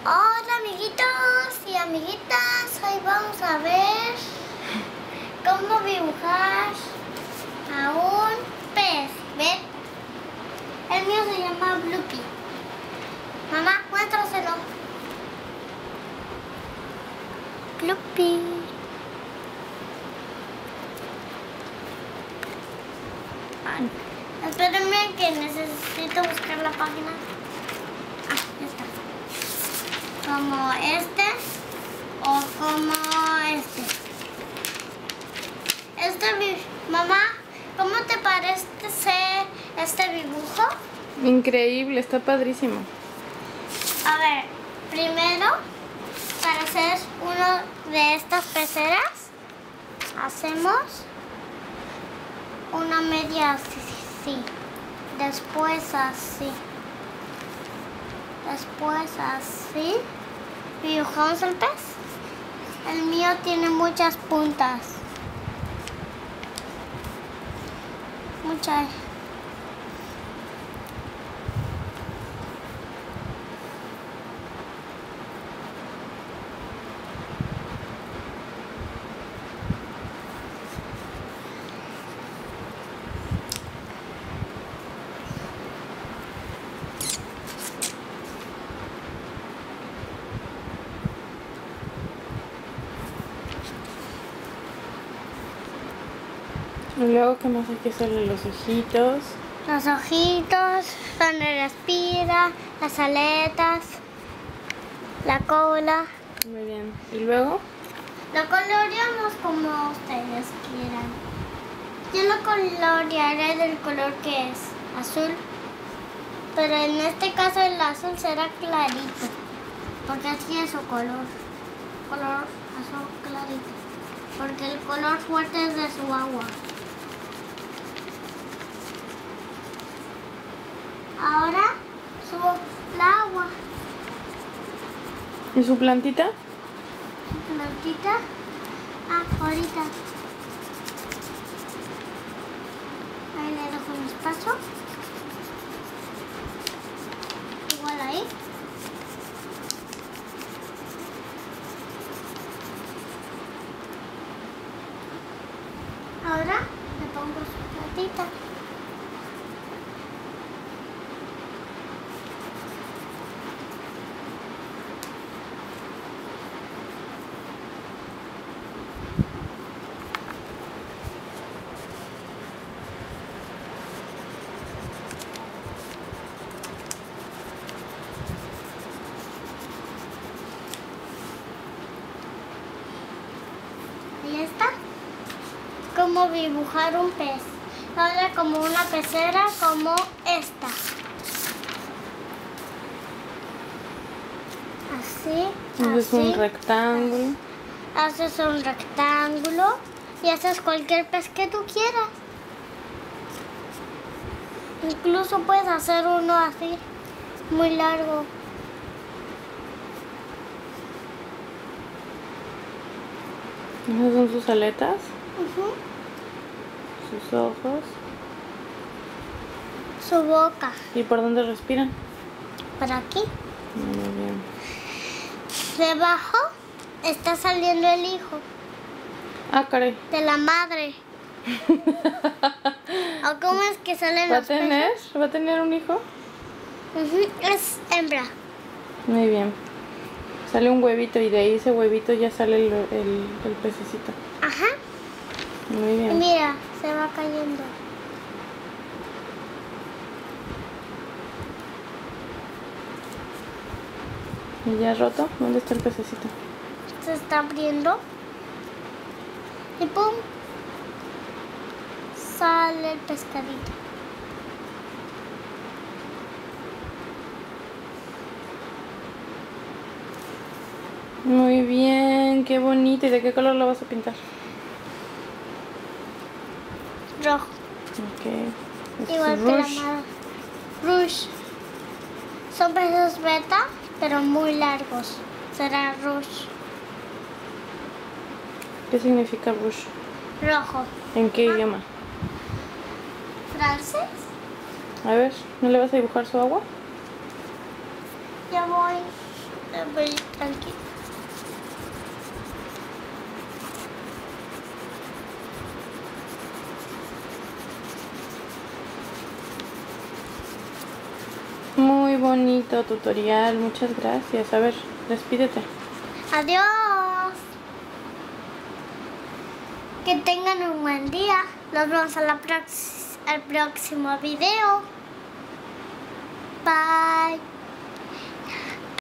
Hola amiguitos y amiguitas, hoy vamos a ver cómo dibujar a un pez. ¿Ven? El mío se llama Bloopy. Mamá, muéstraselo. Bloopy. Espérenme que necesito buscar la página. Ah, ya está. Como este o como este. Mamá, ¿cómo te parece este dibujo? Increíble, está padrísimo. A ver, primero, para hacer uno de estas peceras, hacemos una media así, después así. Después así, dibujamos el pez. El mío tiene muchas puntas. Muchas. Y luego, ¿qué más hay que hacerle? Los ojitos. Los ojitos, donde respira, las aletas, la cola. Muy bien. ¿Y luego? Lo coloreamos como ustedes quieran. Yo lo colorearé del color que es azul, pero en este caso el azul será clarito, porque así es su color. Color azul clarito, porque el color fuerte es de su agua. Ahora subo la agua. ¿Y su plantita? Su plantita. Ah, ahorita. Ahí le dejo un espacio. Igual ahí. Ahora le pongo su plantita. Ahí está. Como dibujar un pez. Ahora como una pecera como esta. Así, Haces así. un rectángulo. Haces un rectángulo y haces cualquier pez que tú quieras. Incluso puedes hacer uno así, muy largo. Esas son sus aletas, Ujú. sus ojos. Su boca. ¿Y por dónde respiran? Por aquí. Muy bien. Debajo está saliendo el hijo Ah, caray. de la madre. ¿O cómo es que salen ¿Va a los peces? tener? ¿Va a tener un hijo? Ujú, es hembra. Muy bien. Sale un huevito y de ahí ese huevito ya sale el pececito. Ajá. Muy Y bien. mira, se va cayendo. ¿Y ya roto? ¿Dónde está el pececito? Se está abriendo. Y pum. Sale el pescadito. Muy bien, qué bonito. ¿Y de qué color lo vas a pintar? Rojo. Ok. Igual que la madre. Rush. Son peces beta, pero muy largos. Será rush. ¿Qué significa bush? Rojo. ¿En qué idioma? ¿Francés? A ver, ¿no le vas a dibujar su agua? ya voy. Ya voy tranquilo. Muy bonito tutorial, muchas gracias. A ver, despídete. Adiós. Que tengan un buen día. Nos vemos al próximo video. Bye.